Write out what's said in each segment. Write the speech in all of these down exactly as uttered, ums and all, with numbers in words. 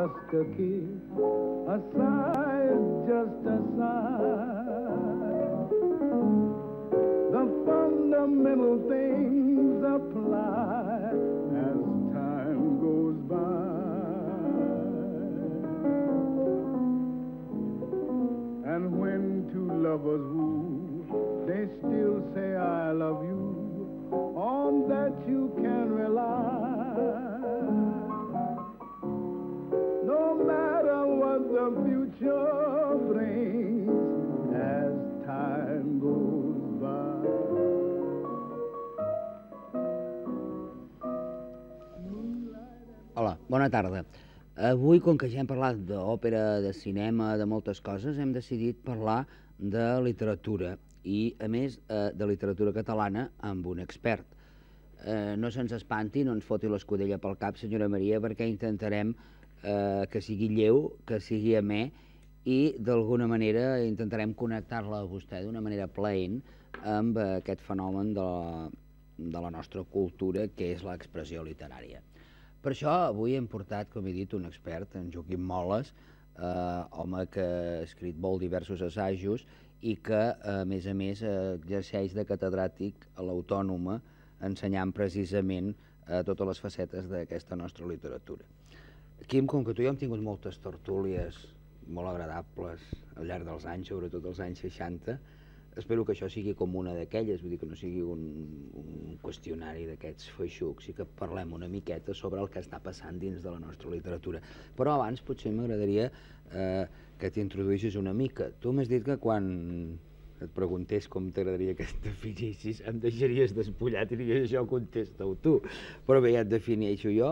just a kiss, a sigh is just a sigh. The fundamental things apply as time goes by. And when two lovers woo, they still say I love you. On that you can rely. No matter what the future brings as time goes by. Hola, bona tarda. Avui, com que ja hem parlat d'òpera, de cinema, de moltes coses, hem decidit parlar de literatura i, a més, de literatura catalana amb un expert. No se'ns espanti, no ens foti l'escudella pel cap, senyora Maria, perquè intentarem que sigui lleu, que sigui amè i, d'alguna manera, intentarem connectar-la a vostè d'una manera plaent amb aquest fenomen de la nostra cultura, que és l'expressió literària. Per això, avui hem portat, com he dit, un expert, en Joaquim Moles, home que ha escrit molt diversos assajos i que, a més a més, exerceix de catedràtic a l'Autònoma, ensenyant precisament totes les facetes d'aquesta nostra literatura. Quim, com que tu i jo hem tingut moltes tertúlies molt agradables al llarg dels anys, sobretot els anys seixanta, espero que això sigui com una d'aquelles, vull dir que no sigui un qüestionari d'aquests feixucs i que parlem una miqueta sobre el que està passant dins de la nostra literatura. Però abans potser m'agradaria que t'introduïssis una mica. Tu m'has dit que quan et preguntés com t'agradaria que et definissis em deixaries despullat i diries això contesta-ho tu. Però bé, ja et defineixo jo,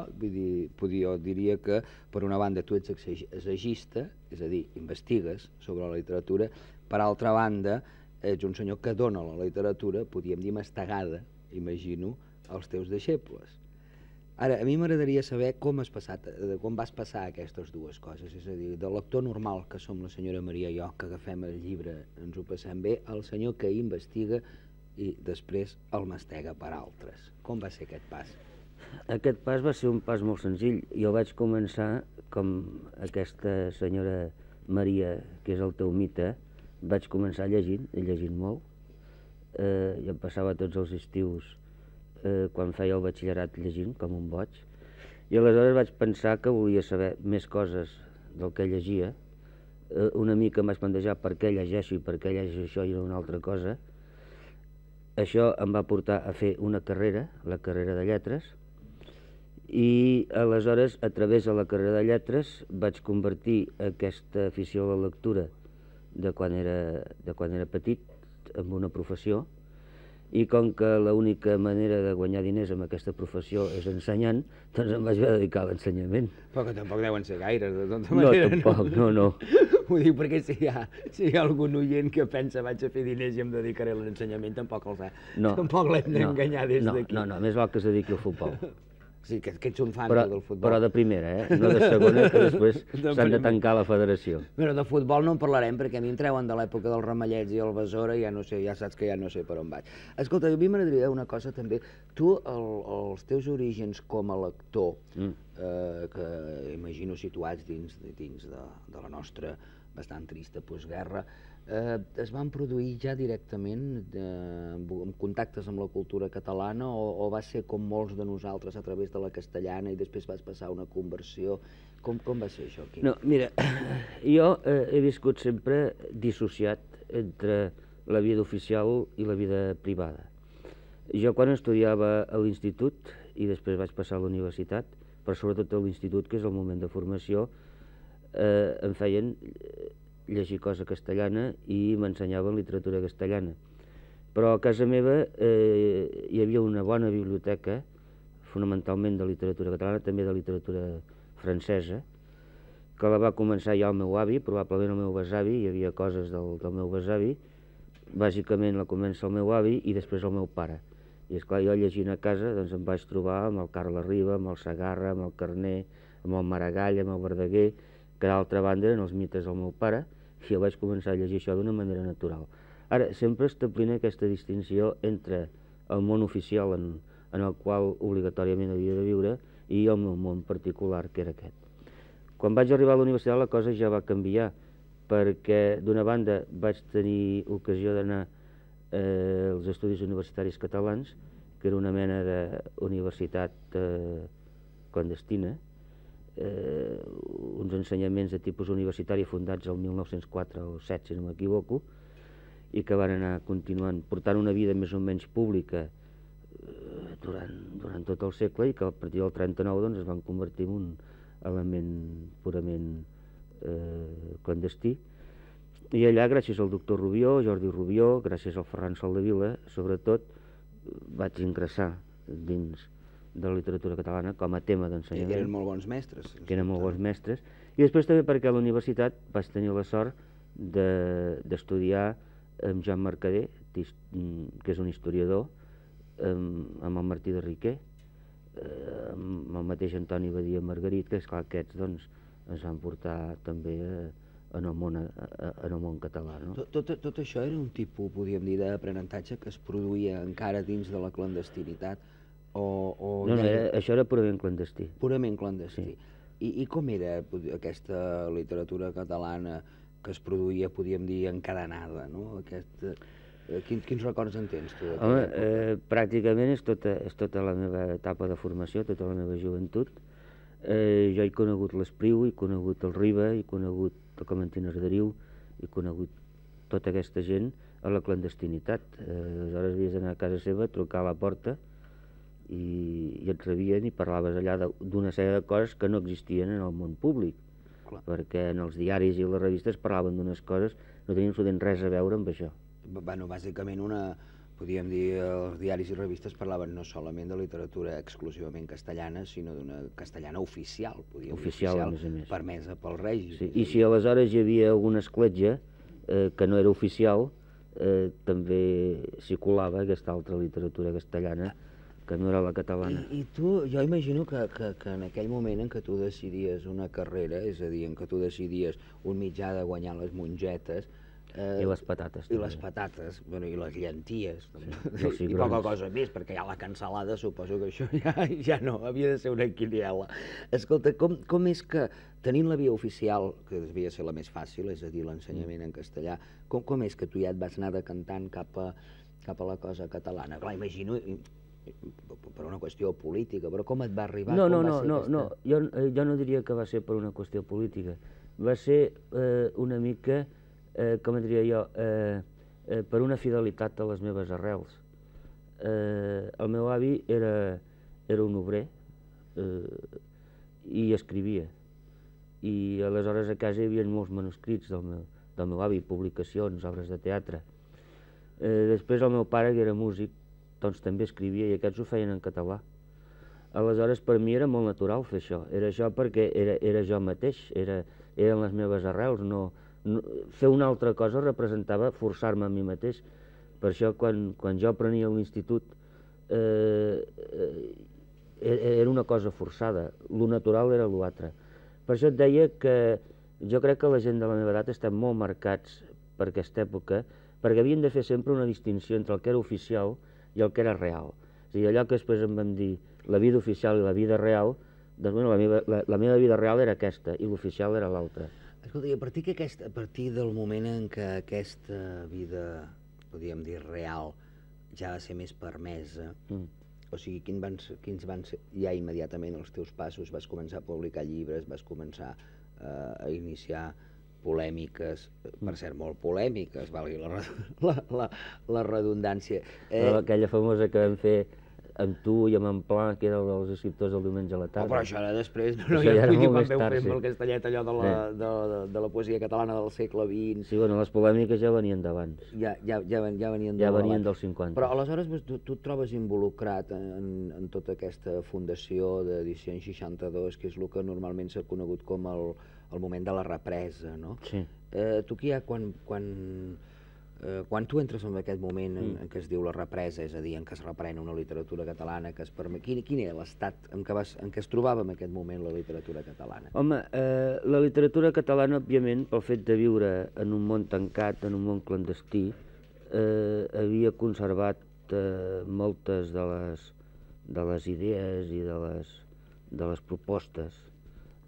jo diria que per una banda tu ets assagista, és a dir, investigues sobre la literatura, per altra banda ets un senyor que dona la literatura, podríem dir mastegada, imagino, als teus deixebles. Ara, a mi m'agradaria saber com has passat, com vas passar aquestes dues coses, és a dir, del lector normal, que som la senyora Maria i jo, que agafem el llibre, ens ho passem bé, al senyor que investiga i després el mastega per altres. Com va ser aquest pas? Aquest pas va ser un pas molt senzill. Jo vaig començar, com aquesta senyora Maria, que és el teu mite, vaig començar llegint, he llegit molt. Jo em passava tots els estius quan feia el batxillerat llegint, com un boig, i aleshores vaig pensar que volia saber més coses del que llegia. Una mica em vaig plantejar per què llegeixo i per què llegeixo això i una altra cosa. Això em va portar a fer una carrera, la carrera de lletres, i aleshores, a través de la carrera de lletres, vaig convertir aquesta afició a la lectura de quan era petit en una professió, i com que l'única manera de guanyar diners amb aquesta professió és ensenyant, doncs em vaig dedicar a l'ensenyament. Però que tampoc deuen ser gaires, de tota manera. No, tampoc, no, no. Ho dic perquè si hi ha algun oient que pensa vaig a fer diners i em dedicaré a l'ensenyament, tampoc l'hem d'enganyar des d'aquí. No, no, més val que es dediqui al futbol. Sí, que ets un fan del futbol. Però de primera, eh? No de segona, que després s'han de tancar la federació. Però de futbol no en parlarem, perquè a mi em treuen de l'època dels Ramallets i el Besora i ja no sé, ja saps que ja no sé per on vaig. Escolta, a mi m'agradaria una cosa també. Tu, els teus orígens com a lector, que imagino situats dins de la nostra bastant trista postguerra, es van produir ja directament en contactes amb la cultura catalana o va ser com molts de nosaltres a través de la castellana i després vas passar una conversió? Com va ser això aquí? No, mira, jo he viscut sempre dissociat entre la vida oficial i la vida privada. Jo quan estudiava a l'institut i després vaig passar a la universitat, però sobretot a l'institut, que és el moment de formació, em feien llegir cosa castellana i m'ensenyaven literatura castellana. Però a casa meva hi havia una bona biblioteca, fonamentalment de literatura catalana, també de literatura francesa, que la va començar ja el meu avi, probablement el meu besavi, hi havia coses del meu besavi, bàsicament la comença el meu avi i després el meu pare. I esclar, jo llegint a casa em vaig trobar amb el Carles Riba, amb el Segarra, amb el Carner, amb el Maragall, amb el Verdaguer, que d'altra banda eren els mites del meu pare, i jo vaig començar a llegir això d'una manera natural. Ara, sempre establint aquesta distinció entre el món oficial en el qual obligatòriament havia de viure i el meu món particular, que era aquest. Quan vaig arribar a la universitat la cosa ja va canviar, perquè d'una banda vaig tenir ocasió d'anar eh, als Estudis Universitaris Catalans, que era una mena d'universitat eh, clandestina, eh, uns ensenyaments de tipus universitari fundats el mil nou-cents quatre o set, si no m'equivoco, i que van anar continuant, portant una vida més o menys pública eh, durant, durant tot el segle, i que a partir del trenta-nou doncs, es van convertir en un element purament eh, clandestí. I allà, gràcies al doctor Rubió, Jordi Rubió, gràcies al Ferran Soldevila, sobretot, vaig ingressar dins de la literatura catalana com a tema d'ensenyament. Que eren molt bons mestres. Que eren molt bons mestres. I després també perquè a la universitat vaig tenir la sort d'estudiar amb Joan Mercader, que és un historiador, amb el Martí de Riquer, amb el mateix Antoni Badia Margarit, que esclar aquests doncs, ens van portar també en el món, en el món català. No? Tot, tot, tot això era un tipus, podríem dir, d'aprenentatge que es produïa encara dins de la clandestinitat? O, o no, no, era, això era purament clandestí. Purament clandestí. Sí. I, I com era aquesta literatura catalana que es produïa, podríem dir, encadenada, no? Aquest, quins, quins records en tens tu? Home, eh, pràcticament és tota, és tota la meva etapa de formació, tota la meva joventut. Eh, jo he conegut l'Espriu, he conegut el Riba, he conegut el Clementí Arderiu, he conegut tota aquesta gent a la clandestinitat. Eh, aleshores havies d'anar a casa seva, trucar a la porta i, i et rebien i parlaves allà d'una sèrie de coses que no existien en el món públic. Clar. Perquè en els diaris i les revistes parlaven d'unes coses que no tenien absolutament res a veure amb això. Bueno, bàsicament una, podríem dir, els diaris i revistes parlaven no solament de literatura exclusivament castellana, sinó d'una castellana oficial, podríem oficial, dir, a més a més. Permesa pel règim. Sí, i si aleshores hi havia alguna escletja eh, que no era oficial, eh, també s'hi colava aquesta altra literatura castellana, que no era la catalana. I, i tu, jo imagino que, que, que en aquell moment en què tu decidies una carrera, és a dir, en què tu decidies un mitjà de guanyar les mongetes, Eh, I les patates. I també. les patates, bueno, i les llenties, sí, i poca cosa més, perquè ja la cansalada suposo que això ja, ja no, havia de ser una quiniela. Escolta, com, com és que, tenint la via oficial, que devia ser la més fàcil, és a dir, l'ensenyament en castellà, com, com és que tu ja et vas anar decantant cap a, cap a la cosa catalana? Clar, imagino, per una qüestió política, però com et va arribar? No, no, com no, va ser no, aquesta... no. Jo, jo no diria que va ser per una qüestió política, va ser eh, una mica... Eh, com diria jo, eh, eh, per una fidelitat a les meves arrels. Eh, el meu avi era, era un obrer eh, i escrivia. I aleshores a casa hi havia molts manuscrits del meu, del meu avi, publicacions, obres de teatre. Eh, després el meu pare, que era músic, doncs també escrivia i aquests ho feien en català. Aleshores per mi era molt natural fer això. Era això perquè era, era jo mateix, era, eren les meves arrels, no... No, fer una altra cosa representava forçar-me a mi mateix. Per això quan, quan jo aprenia a l'institut eh, eh, era una cosa forçada, lo natural era l'altre. Per això et deia que jo crec que la gent de la meva edat estem molt marcats per aquesta època, perquè havien de fer sempre una distinció entre el que era oficial i el que era real. És a dir, allò que després em vam dir la vida oficial i la vida real, doncs bueno, la meva, la, la meva vida real era aquesta i l'oficial era l'altra. Escolta, i a partir, que aquest, a partir del moment en què aquesta vida, podríem dir, real, ja va ser més permesa, mm. o sigui, quin van, quins van ser ja immediatament els teus passos? Vas començar a publicar llibres, vas començar eh, a iniciar polèmiques, mm. per cert, molt polèmiques, valgui la, la, la, la redundància. Eh... Aquella famosa que vam fer amb tu i amb en Pla, que era dels escriptors del diumenge a la tarda. Oh, però això era després, no, no ja vull dir quan veu fer amb el castellet allò de la, eh. de, de, de la poesia catalana del segle vint. Sí, bueno, les polèmiques ja venien d'abans. Ja, ja, ja, ja venien ja venien dels cinquanta. Però aleshores tu, tu et trobes involucrat en, en tota aquesta fundació d'Edicions seixanta-dos, que és el que normalment s'ha conegut com el, el moment de la represa, no? Sí. Eh, tu qui hi ha quan... quan Eh, quan tu entres en aquest moment en, en què es diu la represa, és a dir, en què es reprèn una literatura catalana, que es permet... quin, quin era l'estat en, en què es trobava en aquest moment la literatura catalana? Home, eh, la literatura catalana, òbviament, pel fet de viure en un món tancat, en un món clandestí, eh, havia conservat eh, moltes de les, de les idees i de les, de les propostes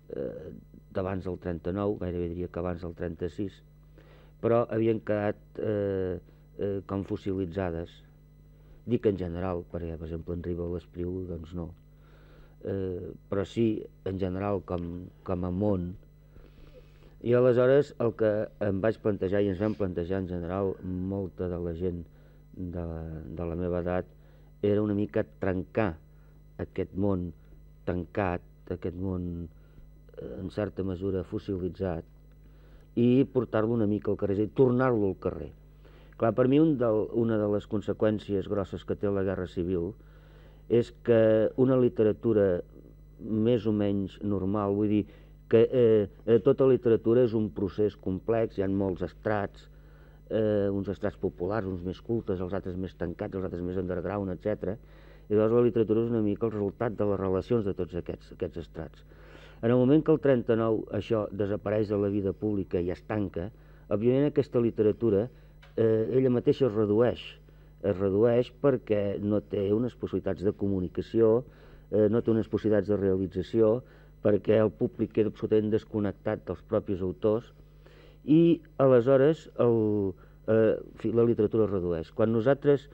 eh, d'abans del trenta-nou, gairebé diria que abans del trenta-sis, però havien quedat eh, eh, com fossilitzades. Dic en general, perquè per exemple en Riba o l'Espriu doncs no, eh, però sí en general com, com a món. I aleshores el que em vaig plantejar i ens vam plantejar en general molta de la gent de, de la meva edat era una mica trencar aquest món tancat, aquest món eh, en certa mesura fossilitzat i portar-lo una mica al carrer, és a dir, tornar-lo al carrer. Clar, per mi un del, una de les conseqüències grosses que té la Guerra Civil és que una literatura més o menys normal, vull dir que eh, eh, tota literatura és un procés complex, hi ha molts estrats, eh, uns estrats populars, uns més cultes, els altres més tancats, els altres més underground, etcètera. I llavors la literatura és una mica el resultat de les relacions de tots aquests, aquests estrats. En el moment que el trenta-nou això desapareix de la vida pública i es tanca, òbviament aquesta literatura eh, ella mateixa es redueix, es redueix perquè no té unes possibilitats de comunicació, eh, no té unes possibilitats de realització, perquè el públic queda absolutament desconnectat dels propis autors i aleshores el, eh, la literatura es redueix. Quan nosaltres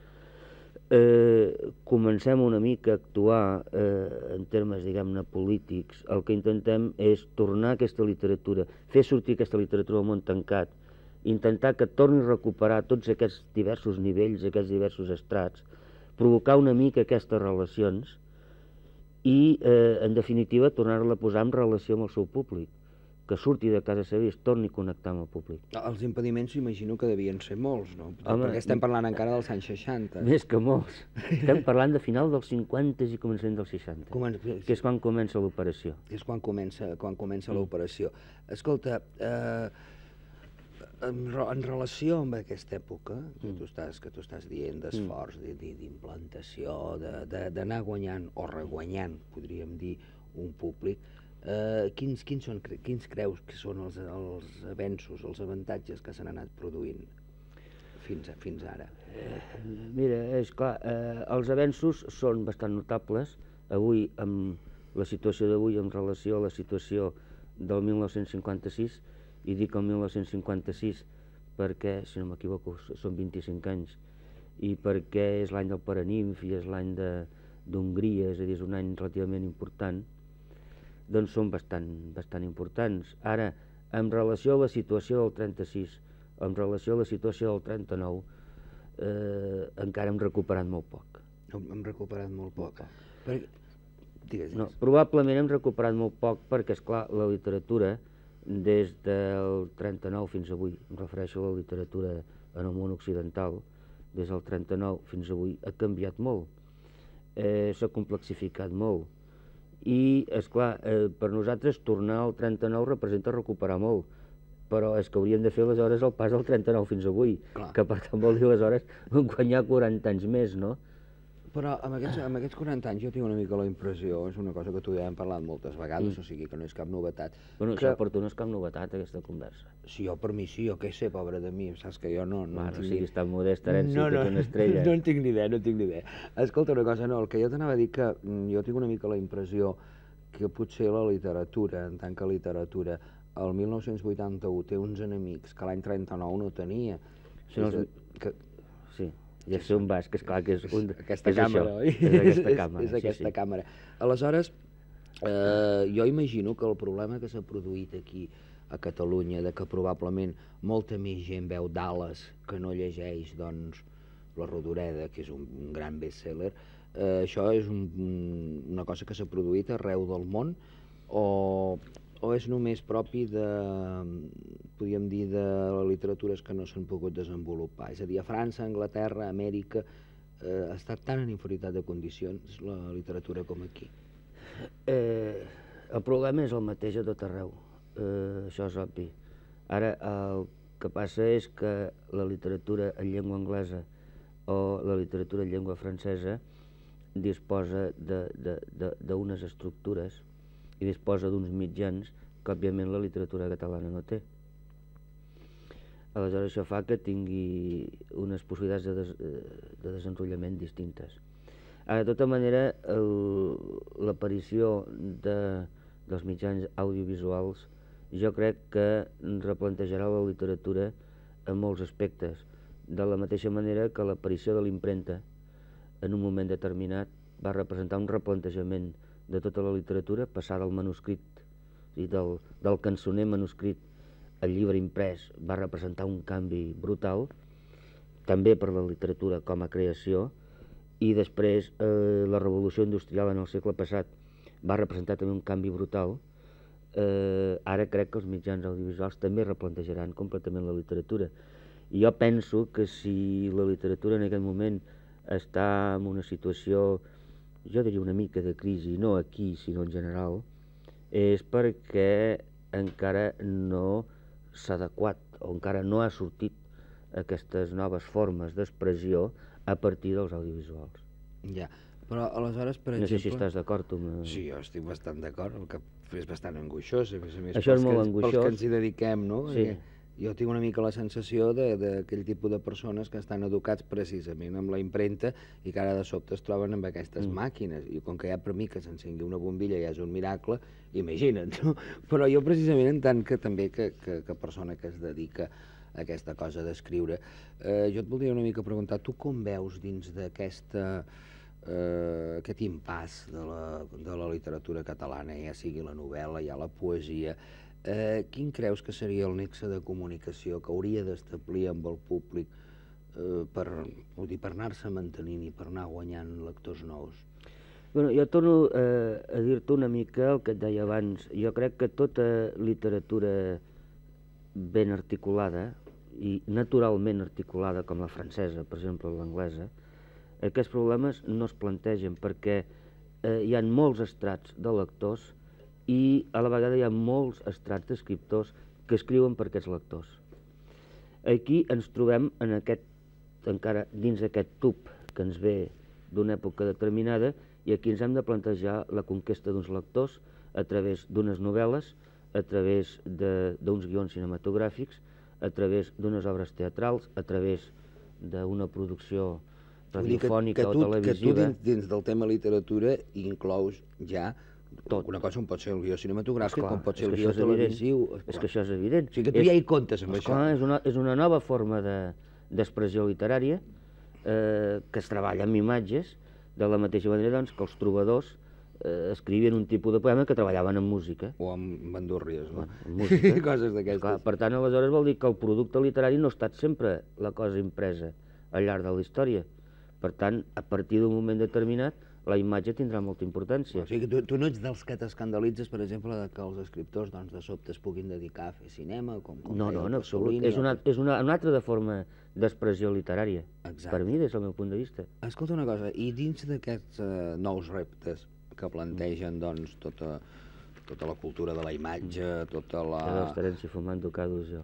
eh, comencem una mica a actuar eh, en termes, diguem-ne, polítics, el que intentem és tornar aquesta literatura, fer sortir aquesta literatura al món tancat, intentar que torni a recuperar tots aquests diversos nivells, aquests diversos estrats, provocar una mica aquestes relacions i, eh, en definitiva, tornar-la a posar en relació amb el seu públic, que surti de casa seva i es torni a connectar amb el públic. Els impediments imagino que devien ser molts, no? Home, perquè estem parlant encara dels anys seixanta. Més que molts. Estem parlant de final dels cinquanta i començament dels seixanta, Comen... que és quan comença l'operació. És quan comença, quan comença Mm. l'operació. Escolta, eh, en, en relació amb aquesta època que, Mm. tu, estàs, que tu estàs dient d'esforç, mm. d'implantació, d'anar guanyant o reguanyant, podríem dir, un públic, eh, quins, quins, són, quins creus que són els, els avenços, els avantatges que s'han anat produint fins, a, fins ara? Eh, mira, és clar, eh, els avenços són bastant notables. Avui, amb la situació d'avui en relació a la situació del mil nou-cents cinquanta-sis, i dic el mil nou-cents cinquanta-sis perquè, si no m'equivoco, són vint-i-cinc anys, i perquè és l'any del Paranimf i és l'any d'Hongria, és a dir, és un any relativament important, doncs són bastant, bastant importants. Ara, en relació a la situació del trenta-sis, en relació a la situació del trenta-nou, eh, encara hem recuperat molt poc. Hem recuperat molt poc. Perquè... Digues, digues. No, probablement hem recuperat molt poc perquè, esclar, la literatura, des del trenta-nou fins avui, em refereixo a la literatura en el món occidental, des del trenta-nou fins avui ha canviat molt, eh, s'ha complexificat molt, i, esclar, eh, per nosaltres tornar al trenta-nou representa recuperar molt, però és que hauríem de fer aleshores el pas del trenta-nou fins avui, Clar. que per tant vol dir aleshores guanyar quaranta anys més, no? Però amb aquests, amb aquests quaranta anys jo tinc una mica la impressió, és una cosa que tu ja hem parlat moltes vegades, mm. o sigui que no és cap novetat. Bueno, que... això per tu no és cap novetat, aquesta conversa. Sí, jo per mi sí, jo què sé, pobre de mi, saps que jo no... no Mare, tinc o sigui, ni... està modest, herència, no, no, no, que una estrella. No en tinc ni idea, no en tinc ni idea. Escolta una cosa, no, el que jo t'anava a dir que jo tinc una mica la impressió que potser la literatura, en tant que literatura, el mil nou-cents vuitanta-u té uns enemics que l'any trenta-nou no tenia. Són els... Que... Sí. Ja sé on vas, que és clar que és, un, aquesta és càmera, això, oi? és aquesta càmera. És, és aquesta sí, sí. càmera. Aleshores, eh, jo imagino que el problema que s'ha produït aquí a Catalunya, de que probablement molta més gent veu Dallas que no llegeix, doncs, La Rodoreda, que és un, un gran best-seller, eh, això és un, una cosa que s'ha produït arreu del món, o, o és només propi de, podríem dir, de literatures que no s'han pogut desenvolupar? És a dir, a França, Anglaterra, Amèrica, eh, ha estat tan en inferioritat de condicions la literatura com aquí? Eh, el problema és el mateix a tot arreu, eh, això és obvi. Ara, el que passa és que la literatura en llengua anglesa o la literatura en llengua francesa disposa d'unes estructures i disposa d'uns mitjans que, òbviament, la literatura catalana no té. Aleshores, això fa que tingui unes possibilitats de, des, de desenrotllament distintes. Ara, de tota manera, l'aparició de, dels mitjans audiovisuals jo crec que replantejarà la literatura en molts aspectes, de la mateixa manera que l'aparició de l'impremta en un moment determinat va representar un replantejament de tota la literatura, passar del manuscrit, i del, del cançoner manuscrit al llibre imprès va representar un canvi brutal, també per la literatura com a creació, i després eh, la revolució industrial en el segle passat va representar també un canvi brutal. Eh, ara crec que els mitjans audiovisuals també replantejaran completament la literatura. I jo penso que si la literatura en aquest moment està en una situació, jo diria una mica de crisi, no aquí sinó en general, és perquè encara no s'ha adequat o encara no ha sortit aquestes noves formes d'expressió a partir dels audiovisuals. Ja, però aleshores, per no exemple... No sé si estàs d'acord amb... Sí, jo estic bastant d'acord, el que és bastant angoixós, a més a més, això és molt que, angoixós. Pels que ens hi dediquem, no? Sí. Jo tinc una mica la sensació d'aquell tipus de persones que estan educats precisament amb la impremta i que ara de sobte es troben amb aquestes mm. màquines, i com que ja per mi que s'encengui una bombilla ja és un miracle, imagina't, no? Però jo precisament en tant que també que, que, que persona que es dedica a aquesta cosa d'escriure, eh, jo et voldria una mica preguntar, tu com veus dins d'aquesta eh, aquest impàs de la, de la literatura catalana, ja sigui la novel·la, ja la poesia, Eh, quin creus que seria el nexe de comunicació que hauria d'establir amb el públic eh, per, per anar-se mantenint i per anar guanyant lectors nous? Bueno, jo torno eh, a dir-te una mica el que et deia abans. Jo crec que tota literatura ben articulada i naturalment articulada, com la francesa, per exemple, l'anglesa, aquests problemes no es plantegen perquè eh, hi ha molts estrats de lectors i a la vegada hi ha molts estrats d'escriptors que escriuen per aquests lectors. Aquí ens trobem en aquest, encara dins d'aquest tub que ens ve d'una època determinada, i aquí ens hem de plantejar la conquesta d'uns lectors a través d'unes novel·les, a través d'uns guions cinematogràfics, a través d'unes obres teatrals, a través d'una producció radiofònica o televisiva. Que tu dins, dins del tema literatura inclous ja tot. Una cosa com pot ser el guió cinematogràfic, com pot ser el guió televisiu... És que això és evident. O sigui que tu ja hi comptes amb això. És una, és una nova forma d'expressió literària eh, que es treballa amb imatges, de la mateixa manera doncs, que els trobadors eh, escrivien un tipus de poema que treballaven amb música. O amb bandúrries, no? Bueno, amb música. Coses d'aquestes. Per tant, aleshores vol dir que el producte literari no ha estat sempre la cosa impresa al llarg de la història. Per tant, a partir d'un moment determinat, la imatge tindrà molta importància. O sigui, tu, tu no ets dels que t'escandalitzes, per exemple, de que els escriptors doncs, de sobte es puguin dedicar a fer cinema, com, com no, no, feia en absolut. És una, és una, una altra de forma d'expressió literària, Exacte. Per mi, des del meu punt de vista. Escolta una cosa, i dins d'aquests uh, nous reptes que plantegen doncs, tota, tota la cultura de la imatge, tota la... Ja estarem si fumant ducados jo.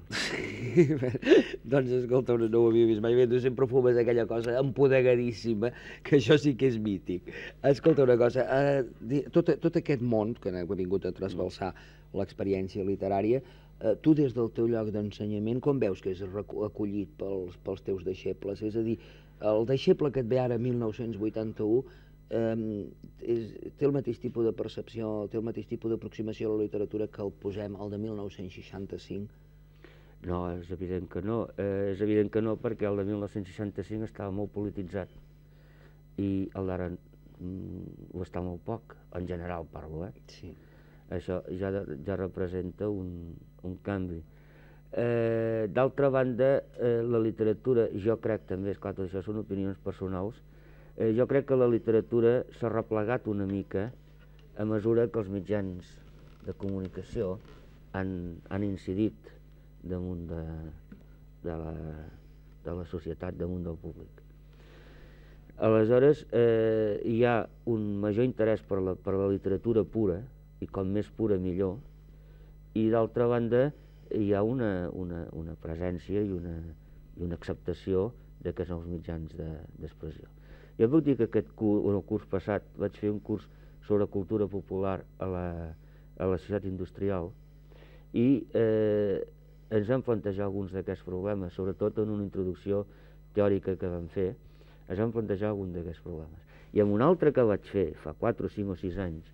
Doncs escolta, no ho havia vist mai bé, tu sempre fumes aquella cosa empodegadíssima, que això sí que és mític. Escolta una cosa, uh, tot, tot aquest món que ha vingut a trasbalsar l'experiència literària, uh, tu des del teu lloc d'ensenyament, com veus que és acollit pels, pels teus deixebles? És a dir, el deixeble que et ve ara, mil nou-cents vuitanta-u, Um, és, té el mateix tipus de percepció, té el mateix tipus d'aproximació a la literatura que el posem al de mil nou-cents seixanta-cinc? No, és evident que no. Eh, és evident que no perquè el de mil nou-cents seixanta-cinc estava molt polititzat i el d'ara mm, ho està molt poc, en general parlo, eh? Sí. Això ja, ja representa un, un canvi. Eh, D'altra banda, eh, la literatura, jo crec també, esclar, tot això són opinions personals, Eh, jo crec que la literatura s'ha replegat una mica a mesura que els mitjans de comunicació han, han incidit damunt de, de, la, de la societat, damunt del públic. Aleshores, eh, hi ha un major interès per la, per la literatura pura, i com més pura millor, i d'altra banda hi ha una, una, una presència i una, i una acceptació d'aquests nous mitjans d'expressió. De, Jo puc dir que aquest curs, el curs passat vaig fer un curs sobre cultura popular a la, a la societat industrial i eh, ens vam plantejar alguns d'aquests problemes, sobretot en una introducció teòrica que vam fer, ens vam plantejar alguns d'aquests problemes. I en un altre que vaig fer fa quatre, cinc o sis anys,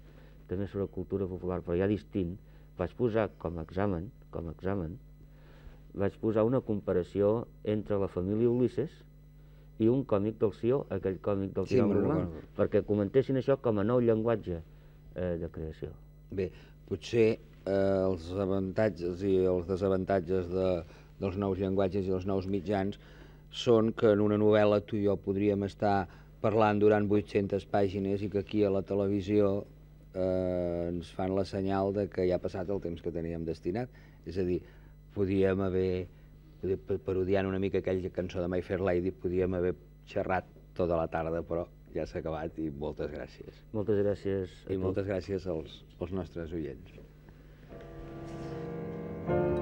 també sobre cultura popular, però ja distint, vaig posar com a examen, com a examen, vaig posar una comparació entre la família Ulisses i un còmic del Sió, aquell còmic del Sí, Tirant me'n Blanc, recordo. perquè comentessin això com a nou llenguatge eh, de creació. Bé, potser eh, els avantatges i els desavantatges de, dels nous llenguatges i els nous mitjans són que en una novel·la tu i jo podríem estar parlant durant vuit-centes pàgines i que aquí a la televisió eh, ens fan la senyal de que ja ha passat el temps que teníem destinat. És a dir, podíem haver, parodiant una mica aquella cançó de My Fair Lady, podíem haver xerrat tota la tarda, però ja s'ha acabat i moltes gràcies. Moltes gràcies a I tu. moltes gràcies als, als nostres oients.